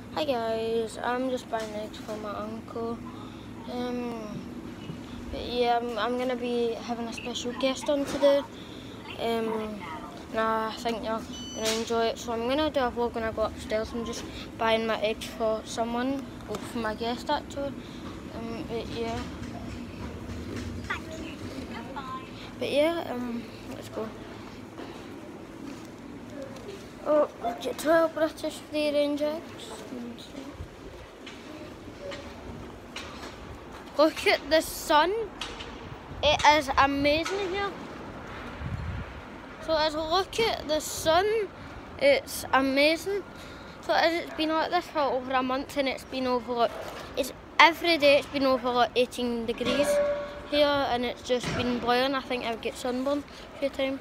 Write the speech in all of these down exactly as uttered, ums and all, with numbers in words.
Hi guys, I'm just buying eggs for my uncle. Um, but yeah, I'm, I'm gonna be having a special guest on today. Um, and I think you're gonna enjoy it. So I'm gonna do a vlog when I go upstairs. I'm just buying my eggs for someone, or for my guest actually. Um, but yeah. But yeah, um, let's go. Oh, get twelve British free range eggs. Look at the sun. It is amazing here. So as I look at the sun, it's amazing. So as it's been like this for over a month, and it's been over like, it's every day it's been over like eighteen degrees here, and it's just been boiling. I think I would get sunburned a few times.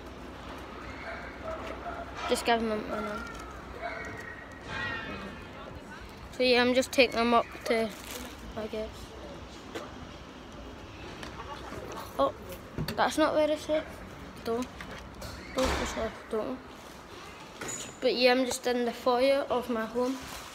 Just give them a now. So yeah, I'm just taking them up to, I guess. Oh, that's not very safe. Don't. Don't be safe, don't. But yeah, I'm just in the foyer of my home.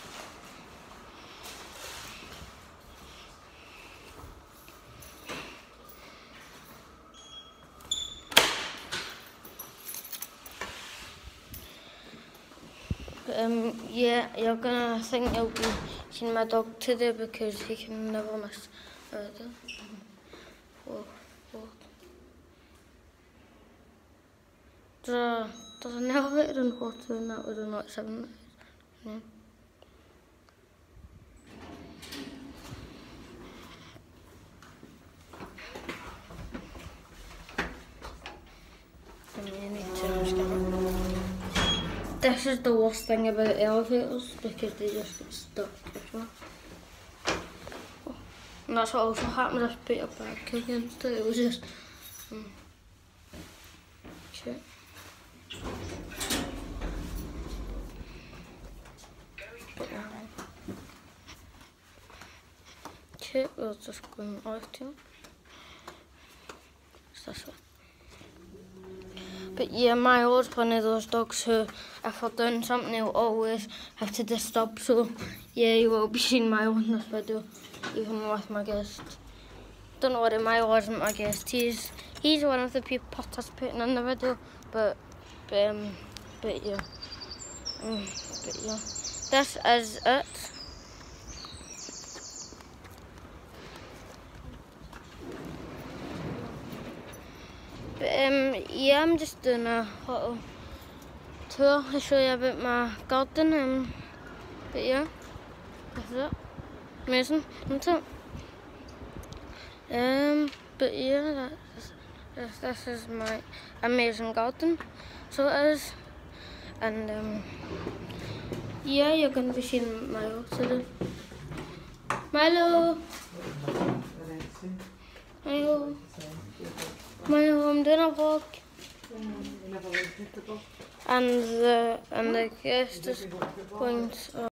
But um, yeah, you're gonna think you'll be seeing my dog today because he can never miss a day. Whoa, whoa. There's a, there's an elevator in water and that was in like seven minutes. Yeah. This is the worst thing about elevators because they just get stuck as well. Oh. And that's what also happens if you put your bag against it. It was just um, shit. Okay, we're just going out here. It's this one. But yeah, Milo's one of those dogs who, if we're doing something, he'll always have to disturb. So yeah, you will be seeing Milo in this video, even with my guest. Don't worry, Milo isn't my guest. He's he's one of the people participating in the video. But but um, but yeah, um, but yeah, this is it. But um, yeah, I'm just doing a little tour to show you about my garden. Um, but yeah, this is it. Amazing, isn't it? Um, but yeah, that's, this, this is my amazing garden. So it is. And um, yeah, you're going to be seeing Milo today. Milo! Milo! Milo, I'm doing a vlog. And the, and the guest is going to...